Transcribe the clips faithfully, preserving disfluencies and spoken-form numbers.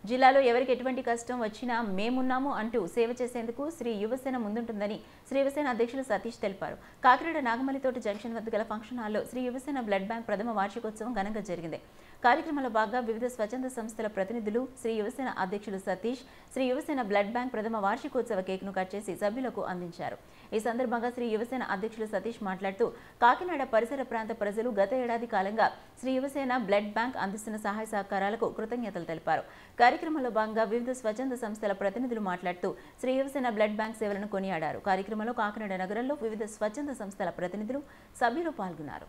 జిల్లాలో ఎవరికి ఎటువంటి కష్టం వచ్చినా మేమున్నాము అంటూ సేవ చేసేందుకు శ్రీ యువసేన ముందుంటుందని శ్రీ యువసేన అధ్యక్షులు సతీష్ తెలిపారు. కాకినాడ నాగమల్లితోట జంక్షన్ వద్ద గల ఫంక్షన్ హాల్లో శ్రీ యువసేన బ్లడ్ బ్యాంక్ ప్రథమ వార్షికోత్సవం ఘనంగా జరిగింది. కార్యక్రమంలో భాగంగా వివిధ స్వచ్ఛంద సంస్థల ప్రతినిధులు శ్రీ యువసేన అధ్యక్షులు సతీష్ శ్రీ యువసేన బ్లడ్ బ్యాంక్ ప్రథమ వార్షికోత్సవ కేక్ను కట్ చేసి సభ్యులకు అందించారు. ఈ సందర్భంగా శ్రీ యువసేన అధ్యక్షులు సతీష్ మాట్లాడుతూ కాకినాడ పరిసర ప్రాంత ప్రజలు గత ఏడాది కాలంగా శ్రీ యువసేన బ్లడ్ బ్యాంక్ అందిస్తున్న సహాయ సహకారాలకు కృతజ్ఞతలు తెలిపారు. కార్యక్రమంలో భాగంగా వివిధ స్వచ్ఛంద సంస్థల ప్రతినిధులు మాట్లాడుతూ శ్రీ యువసేన బ్లడ్ బ్యాంక్ సేవలను కొనియాడారు. కార్యక్రమంలో కాకినాడ నగరంలో వివిధ స్వచ్ఛంద సంస్థల ప్రతినిధులు సభ్యులు పాల్గొన్నారు.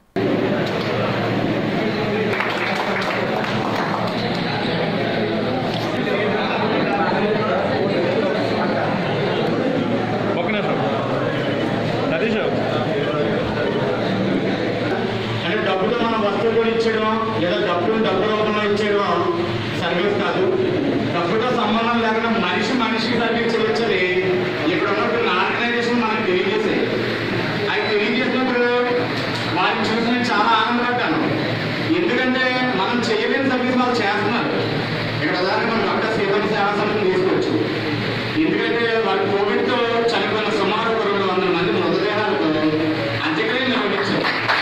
డబ్బులు మనం వస్తువులు ఇచ్చడం లేదా డబ్బులు డబ్బు రూపంలో ఇచ్చేయడం సర్వీస్ కాదు. డబ్బుతో సంబంధం లేకుండా మనిషి మనిషికి సర్వీస్ చేయొచ్చని ఇక్కడ ఉన్నటువంటి ఆర్గనైజేషన్ మనకు తెలియజేసాయి. అవి తెలియజేసినప్పుడు వారిని చూసి నేను చాలా ఆనందపడ్డాను. ఎందుకంటే మనం చేయలేని సర్వీస్ వాళ్ళు చేస్తున్నారు. ఇక్కడ ఉదాహరణ మనం డాక్టర్ శ్రీపతి సేవా సమితిని తీసుకోవచ్చు. ఎందుకంటే వారు కోవిడ్తో చనిపోయిన సుమారు రెండు వందల మంది మృతదేహాలతో అంత్యక్రియలు నిర్వహించారు.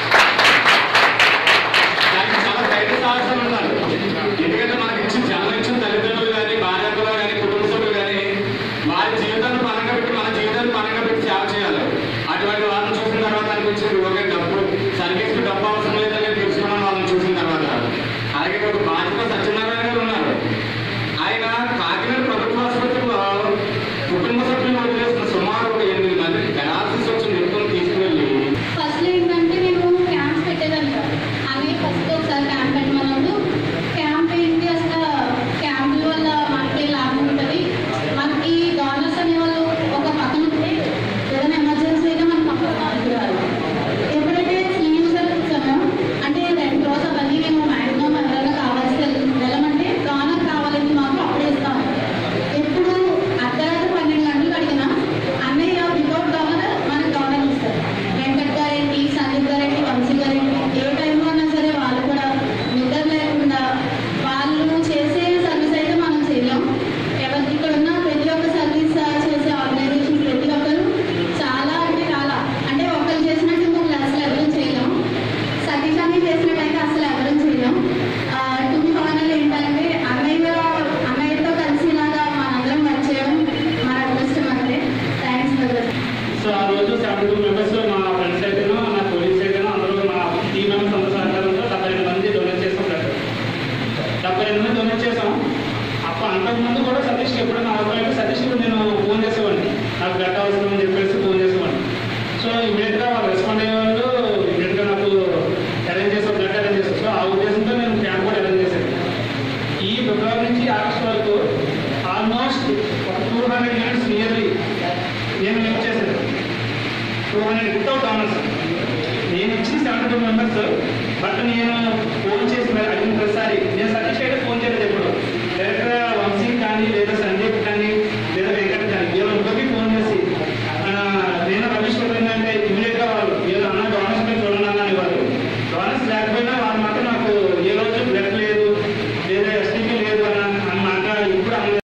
ఎందుకంటే మనకి ఇచ్చిన జన్మ ఇచ్చిన తల్లిదండ్రులు కానీ భార్యలు కానీ కుటుంబ సభ్యులు కానీ వారి జీవితాన్ని పరంగా పెట్టి మన జీవితాన్ని పరంగా పెట్టి సేవ చేయాలి. అటువంటి వాళ్ళని చూసిన తర్వాత అనిపించింది ఓకే డబ్బు సర్వీస్కి డబ్బు అవసరం లేదని తెలుసుకున్నాం వాళ్ళని చూసిన తర్వాత. అలాగే ఒక బాధ్యత సత్యనారాయణ గారు ఉన్నారు. ఆయన కాకినాడ ప్రభుత్వ ఆసుపత్రిలో కుటుంబ సభ్యులు వదిలేసిన సుమారు ఒక ఎనిమిది మంది పెరాలసిస్ వచ్చిన వ్యక్తులను తీసుకువెళ్ళి ఫస్ట్ ఏంటంటే మేము క్యాంప్స్ పెట్టేదంట. అవి ఫస్ట్ ఒకసారి క్యాంప్ పెట్టమన్నప్పుడు క్యాంప్ ఏంటి అసలు క్యాంపుల వల్ల మనకి లాభం ఉంటుంది. మనకి డోనర్స్ అనేవాళ్ళు ఒక పక్కన ఉంటే ఏదైనా ఎమర్జెన్సీ అయితే మన పక్కన రావాలి. ఎప్పుడైతే సీనియర్ వచ్చామో అంటే రెడ్ క్రాస్ అవన్నీ మేము మ్యాక్సిమం ఎవరైనా కావాల్సి వెళ్ళమంటే డోనర్ కావాలని మాకు అప్పుడే ఇస్తాము. ఎప్పుడు అర్ధరాత్రి పన్నెండు గంటలకు అడిగినా అన్నయ్య వితౌట్ డోనర్ మనకు డోనర్ ఇస్తారు. వెంకట్ గారేంటి సందీప్ గారేంటి వంశీ గారేంటి ఏ టైంలో ఉన్నా సరే వాళ్ళు కూడా నిద్ర లేకుండా వాళ్ళు చేసే సర్వీస్ అయితే మనం చేయలేం. ఎవరికి ఇక్కడ ఉన్న ప్రతి ఒక్క సర్వీస్ చేసే ఆర్గనైజేషన్ ప్రతి ఒక్కరు చాలా అంటే చాలా అంటే ఒకరు చేసినట్టు ఇంకొకరు అసలు ఎవరూ చేయలేం. సతీష్ అని చేసినట్టయితే అసలు ఎవరూ చేయలేం. టుమి ఫైనల్ ఏంటంటే అన్నయ్య అన్నయ్యతో కలిసి ఇలాగా మనందరం వర్క్ చేయడం మన అదృష్టం అంటే. Thanks brother. సో ఆ రోజు సెవెంటీ టూ మెంబర్స్ మా ఫ్రెండ్స్ అయితేనో నా పోలీస్ అయితేనో అందరూ మా టీమ్ మెంబర్స్ అందరూ సహకారంతో డెబ్బై రెండు మంది డొనేట్ చేస్తాం. డెబ్బై రెండు మంది డొనేట్ చేసాం. అప్పుడు అంతకుముందు కూడా సతీష్కి ఎప్పుడైనా అవసరమైతే సతీష్కి నేను ఫోన్ చేసేవాడిని. నాకు గట్ట అవసరం అని చెప్పేసి ఫోన్ చేసేవాడిని. సో ఇమీడియట్గా వాళ్ళు రెస్పాండ్ అయ్యేవాళ్ళు. ఇమీడియట్గా నాకు అరేంజ్ చేసాం, బ్లడ్ అరేంజ్ చేస్తాం. సో ఆ ఉద్దేశంతో నేను క్యాంప్ కూడా అరేంజ్ చేశాను. ఈ ఫిబ్రవరి నుంచి ఆగస్ట్ వరకు ఆల్మోస్ట్ ఒక టూ హండ్రెడ్ యూనిట్స్ నియర్లీ నేను లిఫ్ట్ చేశాను. Two hundred without donors. నేను ఇచ్చిన సెవెంటీ టూ మెంబర్స్ బట్ నేను ఫోన్ చేసి అడిగిన ప్రతిసారి నేను సతీష్ అయితే